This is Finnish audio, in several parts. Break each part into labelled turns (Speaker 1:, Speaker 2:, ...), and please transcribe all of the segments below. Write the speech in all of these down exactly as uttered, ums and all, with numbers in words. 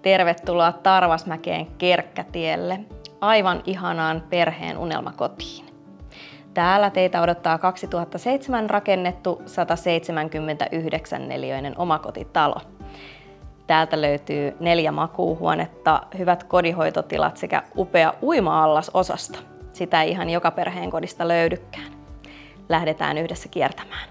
Speaker 1: Tervetuloa Tarvasmäkeen Kerkkätielle, aivan ihanaan perheen unelmakotiin. Täällä teitä odottaa kaksituhattaseitsemän rakennettu sata seitsemänkymmentäyhdeksän neliöinen omakotitalo. Täältä löytyy neljä makuuhuonetta, hyvät kodinhoitotilat sekä upea uima-allasosasto. Sitä ei ihan joka perheen kodista löydykään. Lähdetään yhdessä kiertämään.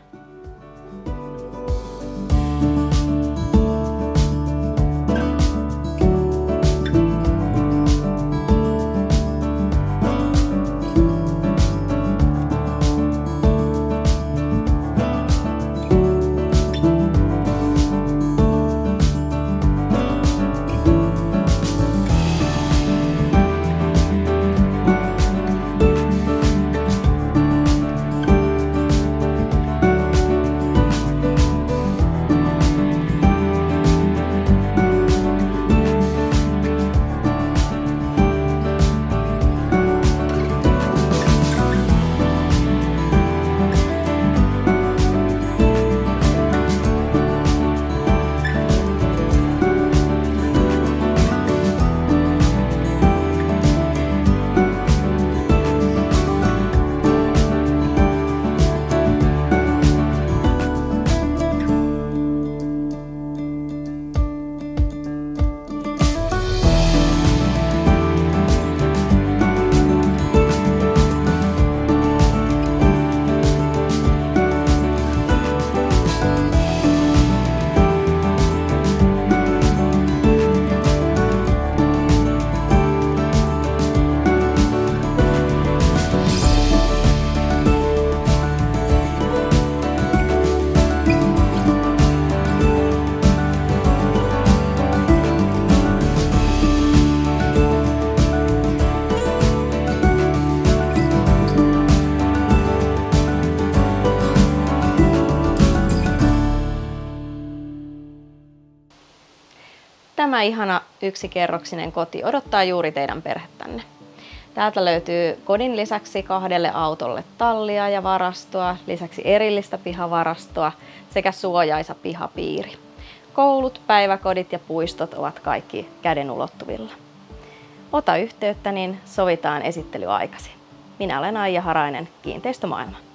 Speaker 1: Tämä ihana yksikerroksinen koti odottaa juuri teidän perhettänne. Täältä löytyy kodin lisäksi kahdelle autolle tallia ja varastoa, lisäksi erillistä pihavarastoa sekä suojaisa pihapiiri. Koulut, päiväkodit ja puistot ovat kaikki käden ulottuvilla. Ota yhteyttä, niin sovitaan esittelyaikasi. Minä olen Aija Harainen, Kiinteistömaailma.